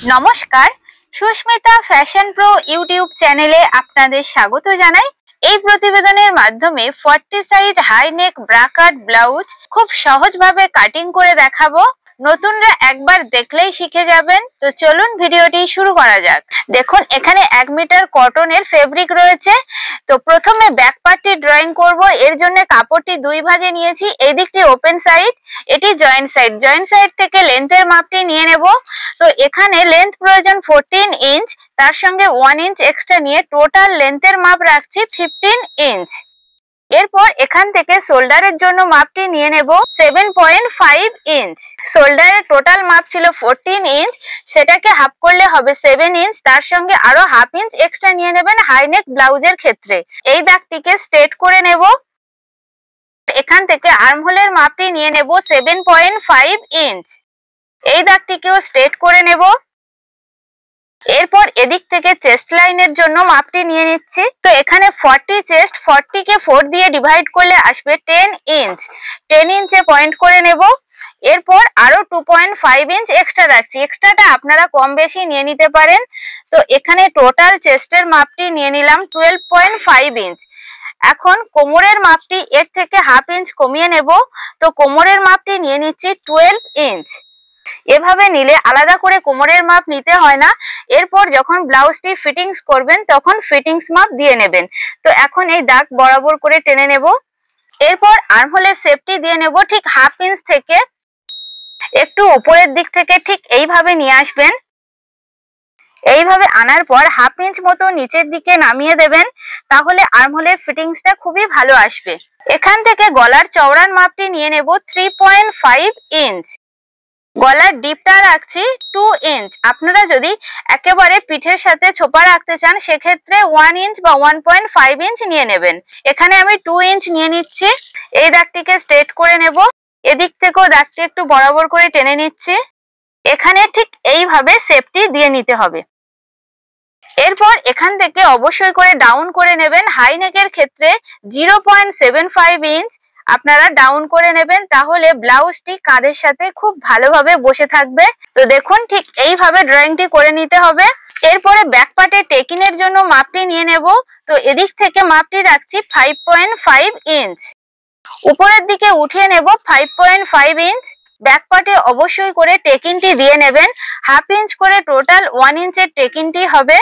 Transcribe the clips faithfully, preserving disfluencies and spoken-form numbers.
নমস্কার, Susmita fashion pro YouTube চ্যানেলে আপনাদের স্বাগত জানাই। এই প্রতিবেদনের মাধ্যমে forty size high neck bra cut blouse খুব সহজভাবে কাটিং করে দেখাবো। নতুনরা একবার দেখলেই শিখে যাবেন। তো চলুন ভিডিওটি শুরু করা যাক। দেখুন এখানে এক মিটার কটনের ফেব্রিক রয়েছে। তো প্রথমে ব্যাক পার্টটি ড্রয়িং করব। এর জন্য কাপড়টি দুই ভাঁজে নিয়েছি। এই দিকটি ওপেন সাইড, এটি জয়েন্ট সাইড। জয়েন্ট সাইড থেকে লেন্থের মাপটি নিয়ে নেব। তো এখানে লেন্থ প্রয়োজন ফোরটিন ইঞ্চ, তার সঙ্গে ওয়ান ইঞ্চ এক্সট্রা নিয়ে টোটাল লেন্থের মাপ রাখছি ফিফটিন ইঞ্চ। এরপর এখান থেকে শোল্ডারের জন্য মাপটি নিয়ে নেব সেভেন পয়েন্ট ফাইভ ইঞ্চ। শোল্ডারের টোটাল মাপ ছিল ফোরটিন ইঞ্চ, সেটাকে হাফ করলে হবে সেভেন ইঞ্চ। তার সঙ্গে আরো হাফ ইঞ্চ এক্সট্রা নিয়ে নেবেন হাইনেক ব্লাউজের ক্ষেত্রে। এই দাগটিকে স্ট্রেট করে নেব। এখান থেকে আর্মহোলের মাপটি নিয়ে নেব সেভেন পয়েন্ট ফাইভ ইঞ্চ। এই দাগটিকেও স্ট্রেট করে নেব। এরপর এদিক থেকে চেস্ট লাইনের জন্য মাপটি নিয়ে নিচ্ছি। তো এখানে ফর্টি চেস্ট, ফর্টি কে ফোর দিয়ে ডিভাইড করলে আসবে টেন ইঞ্চ। টেন ইঞ্চে পয়েন্ট করে নেব। এরপর আরো two point five inch extra রাখছি। এক্সট্রাটা আপনারা কম বেশি নিয়ে নিতে পারেন। তো এখানে টোটাল চেস্টের মাপটি নিয়ে নিলাম টুয়েলভ পয়েন্ট ফাইভ ইঞ্চ। এখন কোমরের মাপটি এর থেকে হাফ ইঞ্চ কমিয়ে নেব। তো কোমরের মাপটি নিয়ে নিচ্ছি টুয়েলভ ইঞ্চ। এভাবে নিলে আলাদা করে কোমরের মাপ নিতে হয় না। এরপর যখন ব্লাউজটি ফিটিংস করবেন তখন ফিটিংস মাপ দিয়ে নেবেন। তো এখন এই দাগ বরাবর করে টেনে নেব। এরপর আর্মহোলের শেপটি দিয়ে নেব ঠিক হাফ ইঞ্চ থেকে একটু উপরের দিক থেকে ঠিক এইভাবে নিয়ে আসবেন। এইভাবে আনার পর হাফ ইঞ্চ মতো নিচের দিকে নামিয়ে দেবেন, তাহলে আর্মহোলের ফিটিংসটা খুবই ভালো আসবে। এখান থেকে গলার চওড়ার মাপটি নিয়ে নেব থ্রি পয়েন্ট ফাইভ ইঞ্চ। গলার ডিপটা রাখছি টু ইঞ্চ। আপনারা যদি একেবারে পিঠের সাথে ছোপা রাখতে চান সেক্ষেত্রে ওয়ান ইঞ্চ বা ওয়ান পয়েন্ট ফাইভ ইঞ্চ নিয়ে নেবেন। এখানে আমি টু ইঞ্চ নিয়ে নিচ্ছি। এই দাগটিকে স্ট্রেট করে নেব। এদিক থেকেও দাগটি একটু বরাবর করে টেনে নিচ্ছি। এখানে ঠিক এইভাবে শেপটি দিয়ে নিতে হবে। এরপর এখান থেকে অবশ্যই করে ডাউন করে নেবেন। হাই নেকের ক্ষেত্রে zero point seven five inch আপনারা ডাউন করে নেবেন, তাহলে ব্লাউজটি কাঁধের সাথে খুব ভালোভাবে বসে থাকবে। তো দেখুন ঠিক এইভাবে ড্রয়িংটি করে নিতে হবে। এরপরে ব্যাক পার্টে টেকিনের জন্য মাপটি নিয়ে নেব। তো এদিক থেকে মাপটি রাখছি ফাইভ পয়েন্ট ফাইভ ইঞ্চ। উপরের দিকে উঠিয়ে নেব five point five inch. Back পার্টে অবশ্যই করে টেকিনটি দিয়ে নেবেন। হাফ ইঞ্চ করে টোটাল ওয়ান ইঞ্চের টেকিনটি হবে।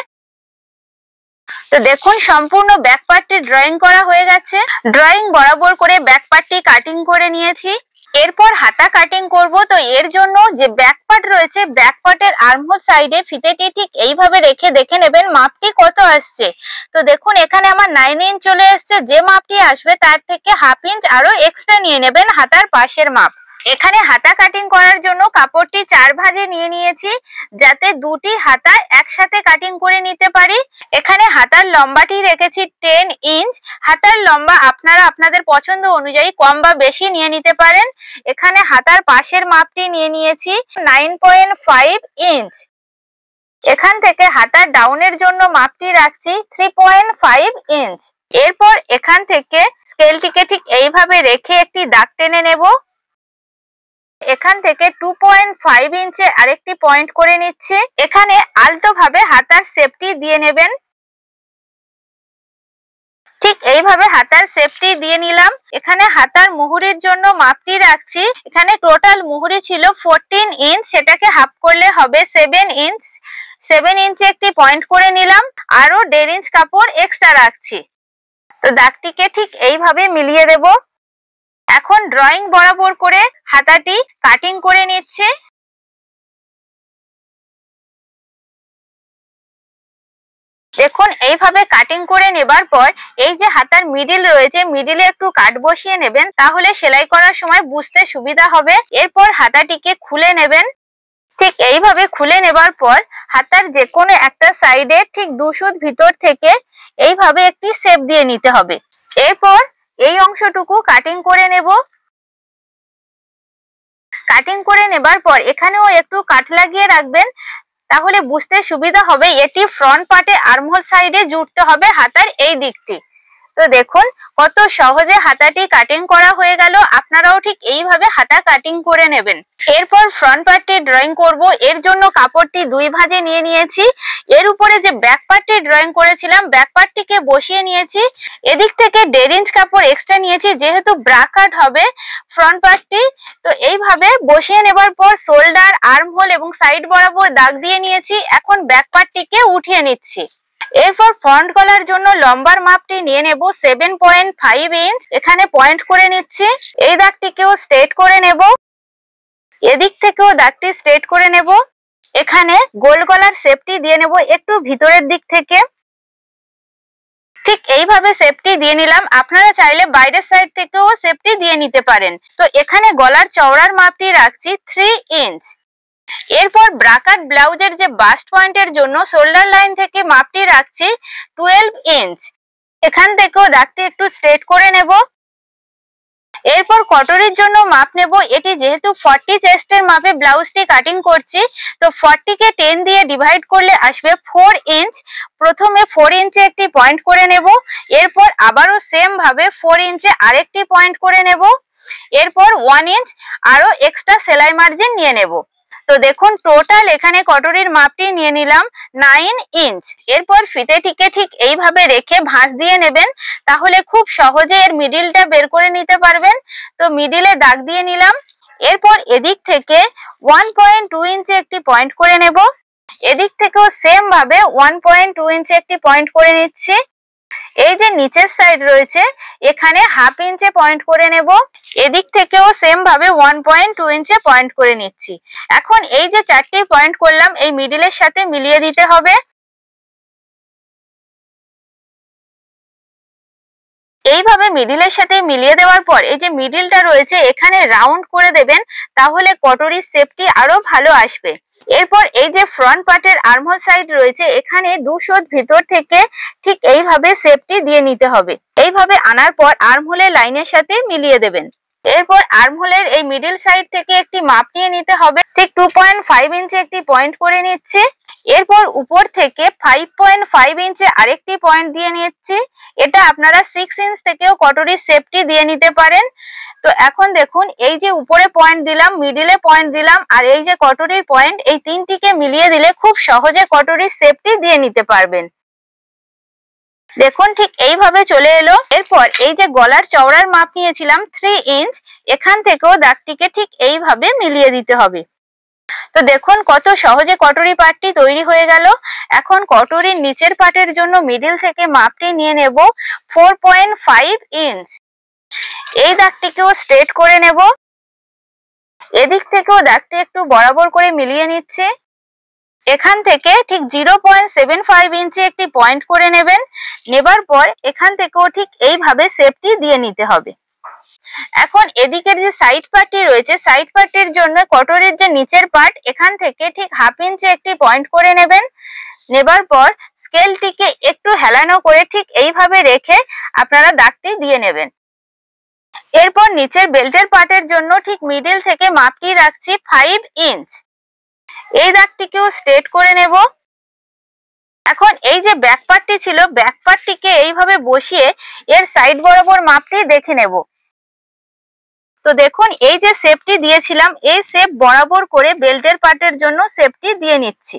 তো দেখুন সম্পূর্ণ ব্যাক পার্টটি ড্রয়িং করা হয়ে গেছে। ড্রয়িং বরাবর করে ব্যাক পার্টটি কাটিং করে নিয়েছি। এরপর হাতা কাটিং করব। তো এর জন্য যে ব্যাক পার্ট রয়েছে, ব্যাক পার্টের আর্মহোল সাইডে ফিতেটি ঠিক এইভাবে রেখে দেখে নেবেন মাপটি কত আসছে। তো দেখুন এখানে আমার নাইন ইঞ্চ চলে এসছে। যে মাপটি আসবে তার থেকে হাফ ইঞ্চ আরো এক্সট্রা নিয়ে নেবেন হাতার পাশের মাপ। এখানে হাতা কাটিং করার জন্য কাপড়টি চার ভাঁজে নিয়ে নিয়েছি, যাতে দুটি হাতা একসাথে কাটিং করে নিতে পারি। এখানে হাতার লম্বাটি রেখেছি টেন ইঞ্চ। হাতার লম্বা আপনারা আপনাদের পছন্দ অনুযায়ী কম বা বেশি নিয়ে নিতে পারেন। এখানে হাতার পাশের মাপটি নিয়ে নিয়েছি নাইন পয়েন্ট ফাইভ ইঞ্চ। এখান থেকে হাতার ডাউনের জন্য মাপটি রাখছি থ্রি পয়েন্ট ফাইভ ইঞ্চ। এরপর এখান থেকে স্কেলটিকে ঠিক এইভাবে রেখে একটি দাগ টেনে নেব। এখান থেকে টু পয়েন্ট ফাইভ ইঞ্চে আরেকটি পয়েন্ট করে নিচ্ছি। এখানে আলতো ভাবে হাতার শেপটি দিয়ে নেবেন। ঠিক এইভাবে হাতার শেপটি দিয়ে নিলাম। এখানে হাতার মুহুরির জন্য মাপটি রাখছি। এখানে টোটাল মুহুরি ছিল ফোরটিন ইঞ্চ, সেটাকে হাফ করলে হবে সেভেন ইঞ্চ। সেভেন ইঞ্চে একটি পয়েন্ট করে নিলাম। আরো দেড় ইঞ্চ কাপড় এক্সট্রা রাখছি। তো দাগটিকে ঠিক এইভাবে মিলিয়ে দেব। এখন ড্রয়িং বরাবর করে হাতাটি কাটিং করে নিচ্ছে। দেখুন এইভাবে কাটিং করে নেবার পর এই যে হাতার মিডিল রয়েছে, মিডিলে একটু কাট বসিয়ে নেবেন, তাহলে সেলাই করার সময় বুঝতে সুবিধা হবে। এরপর হাতাটিকে খুলে নেবেন। ঠিক এইভাবে খুলে নেবার পর হাতার যে কোনো একটা সাইডে ঠিক দু সুত ভিতর থেকে এইভাবে একটি শেপ দিয়ে নিতে হবে। এরপর এই অংশটুকু কাটিং করে নেব। কাটিং করে নেবার পর এখানেও একটু কাট লাগিয়ে রাখবেন, তাহলে বুঝতে সুবিধা হবে। এটি ফ্রন্ট পার্টে আর্মহোল সাইডে জুড়তে হবে হাতার এই দিকটি। তো দেখুন কত সহজে হাতাটি কাটিং করা হয়ে গেল। আপনারাও ঠিক এইভাবে হাতা কাটিং করে নেবেন। এরপর ফ্রন্ট পার্টটি ড্রয়িং করব। এর জন্য কাপড়টি দুই ভাঁজে নিয়ে নিয়েছি। এর উপরে যে ব্যাক পার্টটি ড্রয়িং করেছিলাম ব্যাক পার্টটিকে বসিয়ে নিয়েছি। এদিক থেকে দেড় ইঞ্চ কাপড় এক্সট্রা নিয়েছি, যেহেতু ব্রা কাট হবে ফ্রন্ট পার্টটি। তো এইভাবে বসিয়ে নেবার পর শোল্ডার, আর্ম হোল এবং সাইড বরাবর দাগ দিয়ে নিয়েছি। এখন ব্যাক পার্টটিকে উঠিয়ে নিচ্ছি। এরপর ফ্রন্ট গলার জন্য লম্বার মাপটি নিয়ে নেব সেভেন পয়েন্ট ফাইভ ইঞ্চ। এখানে পয়েন্ট করে নিচ্ছি। এই দাগটিকেও স্ট্রেট করে নেব। এদিক থেকেও দাগটি স্ট্রেট করে নেব। এখানে গোল গলার শেপটি দিয়ে নেব একটু ভিতরের দিক থেকে। ঠিক এইভাবে শেপটি দিয়ে নিলাম। আপনারা চাইলে বাইরের সাইড থেকেও শেপটি দিয়ে নিতে পারেন। তো এখানে গলার চওড়ার মাপটি রাখছি থ্রি ইঞ্চ। এরপর ব্রাকাট ব্লাউজের যে বাস্ট পয়েন্টের জন্য শোল্ডার লাইন থেকে মাপটি রাখছি টুয়েলভ ইঞ্চ। এখান থেকেও দাগটি একটু স্ট্রেট করে নেব। এরপর কটরির জন্য মাপ নেব। এটি যেহেতু ফর্টি চেস্টের মাপে ব্লাউজটি কাটিং করছি, তো ফর্টি কে টেন দিয়ে ডিভাইড করলে আসবে ফোর ইঞ্চ। প্রথমে ফোর ইঞ্চে একটি পয়েন্ট করে নেব। এরপর আবারও সেম ভাবে ফোর ইঞ্চে আরেকটি পয়েন্ট করে নেব। এরপর ওয়ান ইঞ্চ আরো এক্সট্রা সেলাই মার্জিন নিয়ে নেব। তো দেখুন টোটাল এখানে কটরির মাপটি নিয়ে নিলাম নাইন ইঞ্চ। এরপর ফিতেটিকে ঠিক এইভাবে রেখে ভাঁজ দিয়ে নেবেন, তাহলে খুব সহজে এর মিডিলটা বের করে নিতে পারবেন। তো মিডিলে দাগ দিয়ে নিলাম। এরপর এদিক থেকে ওয়ান পয়েন্ট টু ইঞ্চে একটি পয়েন্ট করে নেব। এদিক থেকেও সেম ভাবে ওয়ান পয়েন্ট টু ইঞ্চে একটি পয়েন্ট করে নিচ্ছি। এই যে নিচের সাইড রয়েছে এখানে হাফ ইঞ্চে পয়েন্ট করে নেব। এদিক থেকেও সেম ভাবে ওয়ান পয়েন্ট টু ইঞ্চে পয়েন্ট করে নিচ্ছি। এখন এই যে চারটি পয়েন্ট করলাম এই মিডিলের সাথে মিলিয়ে দিতে হবে। এইভাবে মিডিলের সাথে মিলিয়ে দেওয়ার পর এই যে মিডিলটা রয়েছে এখানে রাউন্ড করে দেবেন, তাহলে কটরির শেপটি আরো ভালো আসবে। এরপর এই যে ফ্রন্ট পার্টের আর্মহোল সাইড রয়েছে এখানে দুশো ভিতর থেকে ঠিক এইভাবে শেপটি দিয়ে নিতে হবে। এইভাবে আনার পর আর্মহোলের লাইনের সাথে মিলিয়ে দেবেন। এরপর আর্মহোলের এই মিডল সাইড থেকে একটি মাপ নিয়ে নিতে হবে। ঠিক টু পয়েন্ট ফাইভ ইঞ্চে একটি পয়েন্ট করে নিচ্ছি। এরপর উপর থেকে ফাইভ পয়েন্ট ফাইভ ইঞ্চে আরেকটি পয়েন্ট দিয়ে নিচ্ছি। এটা আপনারা সিক্স ইঞ্চ থেকেও কটরির শেপটি দিয়ে নিতে পারেন। তো এখন দেখুন এই যে উপরে পয়েন্ট দিলাম, মিডিলে পয়েন্ট দিলাম আর এই যে কটরির পয়েন্ট, এই তিনটিকে মিলিয়ে দিলে খুব সহজে কটরির শেপটি দিয়ে নিতে পারবেন। দেখুন ঠিক এইভাবে চলে এলো। এরপর এই যে গলার চওড়ার মাপ নিয়েছিলাম থ্রি ইঞ্চ, এখান থেকেও দাগটিকে ঠিক এইভাবে মিলিয়ে দিতে হবে। তো দেখুন কত সহজে কটরি পার্টটি তৈরি হয়ে গেল। এখন কটরির নিচের পার্টের জন্য মিডিল থেকে মাপটি নিয়ে নেব ফোর পয়েন্ট ফাইভ ইঞ্চ। এই দাগটিকেও স্ট্রেট করে নেব। এদিক থেকেও দাগটি একটু বরাবর করে মিলিয়ে নিচ্ছে। এখান থেকে ঠিক জিরো পয়েন্ট সেভেন ফাইভ ইঞ্চি একটি পয়েন্ট করে নেবেন। নেবার পর এখান থেকেও ঠিক এইভাবে শেপটি দিয়ে নিতে হবে। এখন এদিকের যে সাইড পার্টটি রয়েছে সাইড পার্টের জন্য কটরির যে নিচের পার্ট এখান থেকে ঠিক হাফ ইঞ্চি একটি পয়েন্ট করে নেবেন। নেবার পর স্কেলটিকে একটু হেলানো করে ঠিক এইভাবে রেখে আপনারা দাগটি দিয়ে নেবেন। এরপর নিচের বেল্টের পার্টের জন্য ঠিক মিডল থেকে মাপটি রাখছি ফাইভ ইঞ্চ। এই দাগটিকেও স্ট্রেট করে নেব। এখন এই যে ব্যাক পার্টটি ছিল ব্যাক পার্টটিকে এইভাবে বসিয়ে এর সাইড বরাবর মাপটি দেখে নেব। তো দেখুন এই যে শেপটি দিয়েছিলাম এই শেপ বরাবর করে বেল্টের পার্টের জন্য শেপটি দিয়ে নিচ্ছি।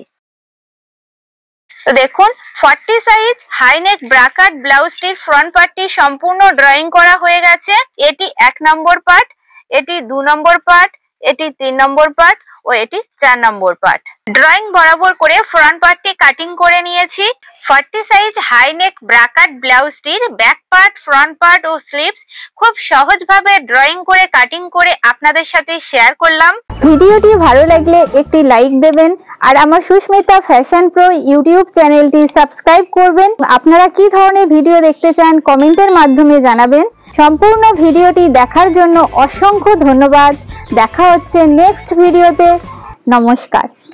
তো দেখুন ফর্টি সাইজ হাইনেক ব্রাকাট ব্লাউজটির ফ্রন্ট পার্টটি সম্পূর্ণ ড্রয়িং করা হয়ে গেছে। এটি এক নম্বর পার্ট, এটি দু নম্বর পার্ট, এটি তিন নম্বর পার্ট ও এটি চার নম্বর পার্ট। ড্রয়িং বরাবর করে ফ্রন্ট পার্টটি কাটিং করে নিয়েছি। ফর্টি সাইজ হাইনেক ব্রাকাট ব্লাউজটির ব্যাক পার্ট, ফ্রন্ট পার্ট ও স্লিভস খুব সহজভাবে ড্রয়িং করে কাটিং করে আপনাদের সাথে শেয়ার করলাম। ভিডিওটি ভালো লাগলে একটি লাইক দেবেন আর আমার সুস্মিতা ফ্যাশন প্রো ইউটিউব চ্যানেলটি সাবস্ক্রাইব করবেন। আপনারা কি ধরনের ভিডিও দেখতে চান কমেন্টের মাধ্যমে জানাবেন। সম্পূর্ণ ভিডিওটি দেখার জন্য অসংখ্য ধন্যবাদ। দেখা হচ্ছে নেক্সট ভিডিওতে। নমস্কার।